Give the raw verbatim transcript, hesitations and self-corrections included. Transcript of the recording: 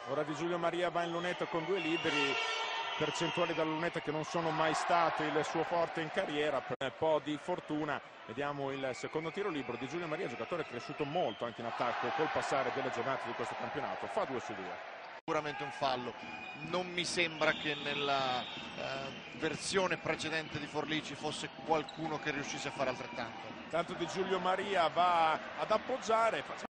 Ora Di Giulio Maria va in lunetta con due liberi, percentuali dalla lunetta che non sono mai state il suo forte in carriera, per un po' di fortuna. Vediamo il secondo tiro libero. Di Giulio Maria, giocatore cresciuto molto anche in attacco col passare delle giornate di questo campionato, fa due su due. Sicuramente un fallo. Non mi sembra che nella eh, versione precedente di Forlì ci fosse qualcuno che riuscisse a fare altrettanto. Tanto Di Giulio Maria va ad appoggiare.